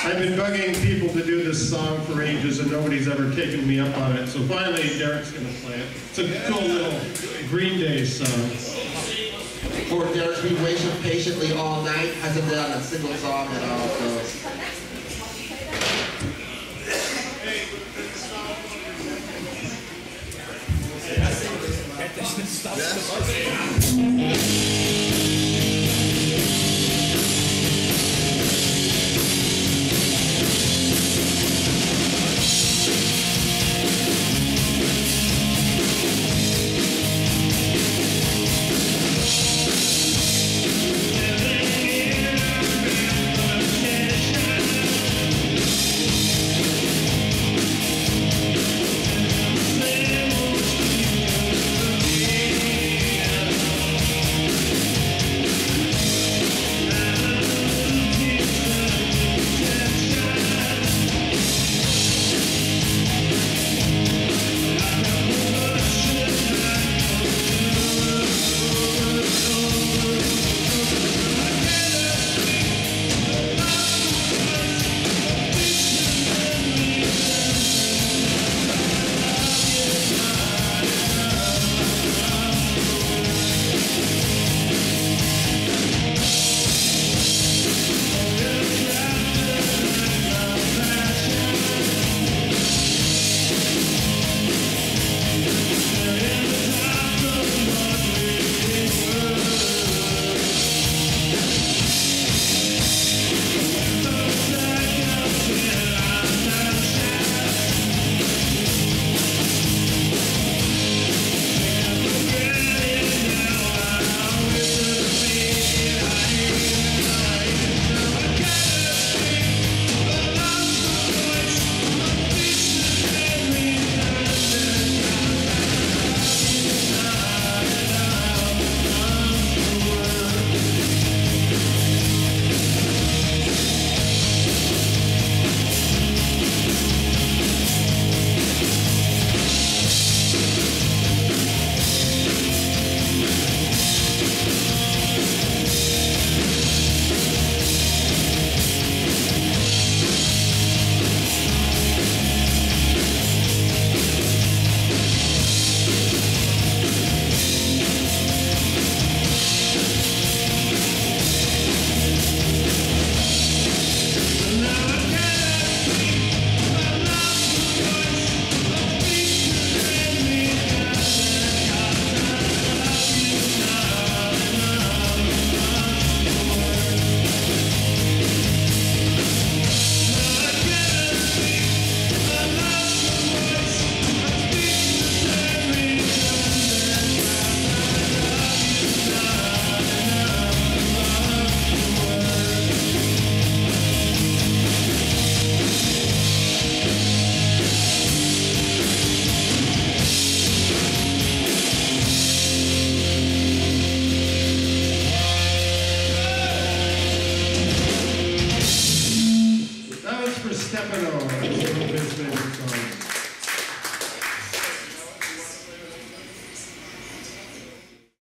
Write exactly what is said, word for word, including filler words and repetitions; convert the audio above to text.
I've been bugging people to do this song for ages and nobody's ever taken me up on it. So finally, Derek's going to play it. It's a cool little Green Day song. Poor Derek's been waiting patiently all night. Hasn't done a single song at all. So. Stefano, that's a little bit of song.